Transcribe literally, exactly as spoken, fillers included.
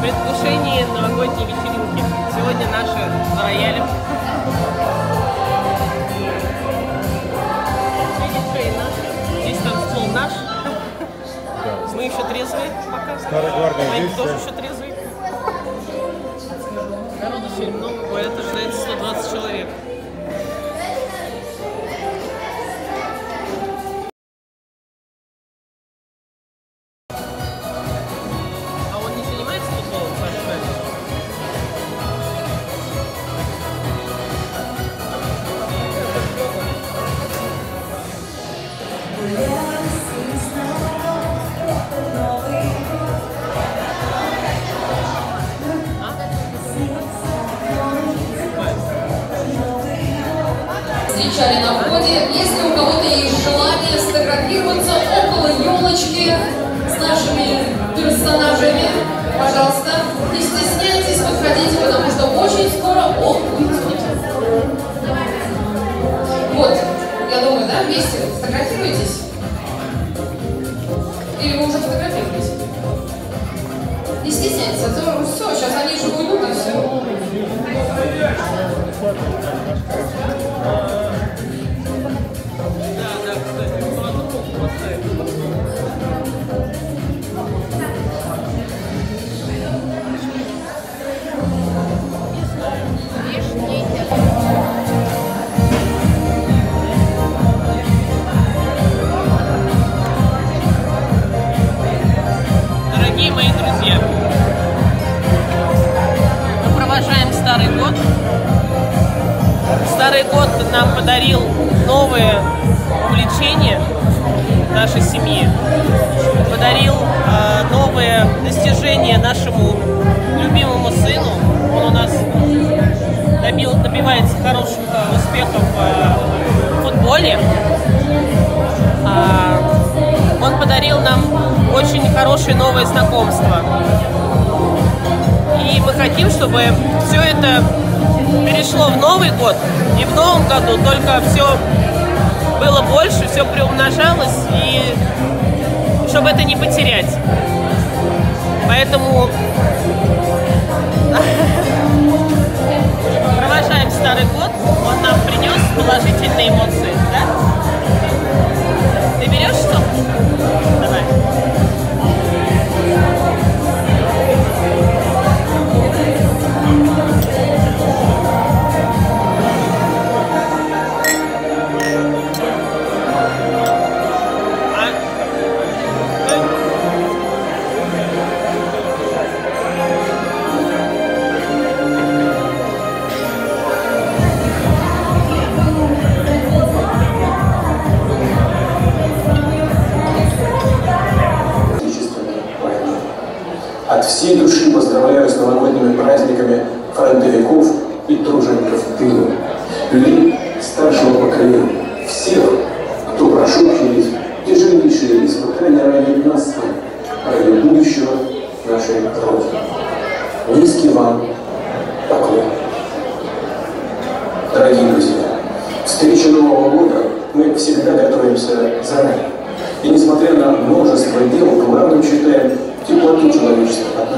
предвкушении новогодней вечеринки. Сегодня наши рояли. Здесь танцпол наш. Мы еще трезвые пока. Старый гвардия Мои здесь. тоже еще трезвые. Народу сегодня много, говорят, ожидается сто двадцать человек. А он не занимается футболом, Паша? Встречали на входе. Если у кого-то есть желание сфотографироваться около елочки с нашими персонажами, пожалуйста, не стесняйтесь, подходите, потому что очень скоро он уйдет. Вот, я думаю, да, вместе сфотографируетесь? Или вы уже фотографируетесь? Не стесняйтесь, а то все, сейчас они же уйдут и все. Дорогие мои друзья, мы провожаем Старый год. Старый год нам подарил новые увлечения нашей семьи, подарил э, новые достижения нашему любимому сыну. Он у нас добил, добивается хороших э, успехов э, в футболе. А, он подарил нам очень хорошие новые знакомства. И мы хотим, чтобы все это перешло в Новый год, и в Новом году только все было больше, все приумножалось, и чтобы это не потерять. Поэтому провожаем Старый год, он нам принес положительные эмоции, да? Ты берешь что? Давай. От всей души поздравляю с новогодними праздниками фронтовиков и тружеников тыла, людей старшего поколения, всех, кто прошел через тяжелейшие испытания ради нас, ради будущего нашей Родины. Низкий вам поклон. Дорогие друзья, к встрече Нового года мы всегда готовимся заранее. И несмотря на множество дел, главным считаем теплоту человеческих отношений.